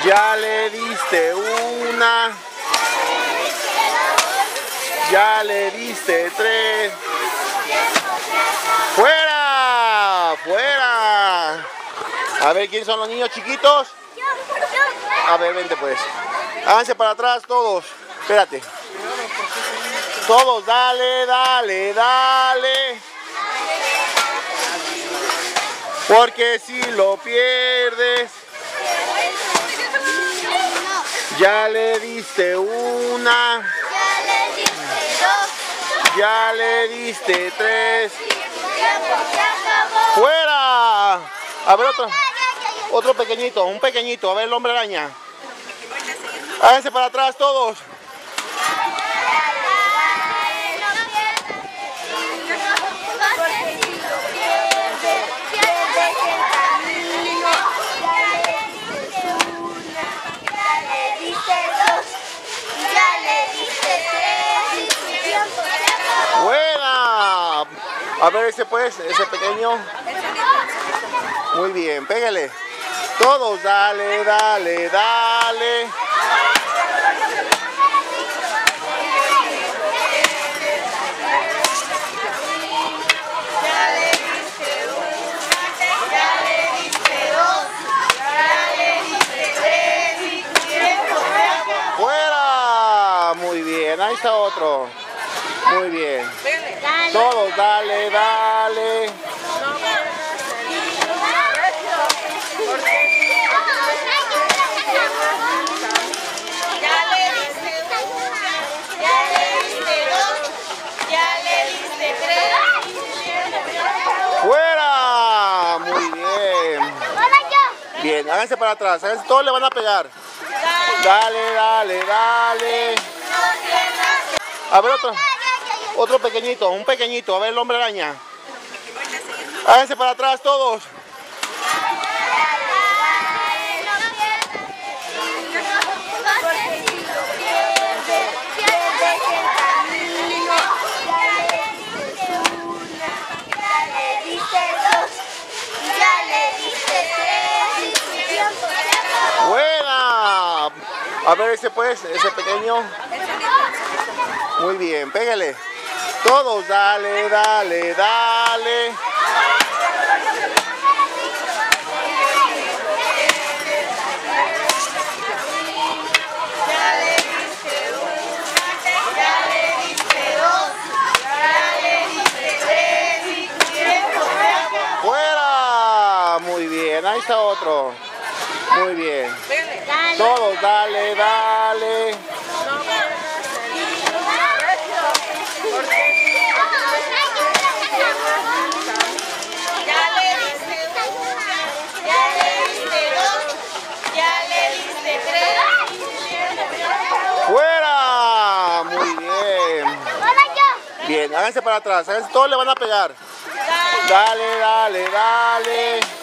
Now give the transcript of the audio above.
Ya le diste una. Ya le diste 3. ¡Fuera! ¡Fuera! A ver, ¿quién son los niños chiquitos? A ver, vente pues. Háganse para atrás todos. Espérate. Todos, dale, dale, dale. Porque si lo pierdes, ya le diste una. Ya le diste 3. ¡Fuera! A ver otro pequeñito, un pequeñito. A ver el hombre araña. Háganse para atrás todos. ¡Buena! A ver ese pues, ese pequeño. Muy bien, pégale. Todos, dale, dale, dale. ¡Fuera! Muy bien, ahí está otro. Muy bien. Todos, dale, dale. ¡Fuera! Muy bien. Bien, háganse para atrás. Háganse, todos le van a pegar. Dale, dale, dale. A ver otro pequeñito, un pequeñito. A ver el hombre araña. Háganse para atrás todos. ¡Buena! A ver ese pues, ese pequeño. Muy bien, pégale. Todos, dale, dale, dale. ¡Fuera! Muy bien, ahí está otro. Muy bien. Todos, dale, dale. ¡Fuera! Muy bien. Bien, háganse para atrás. Háganse, todos le van a pegar. Dale, dale, dale.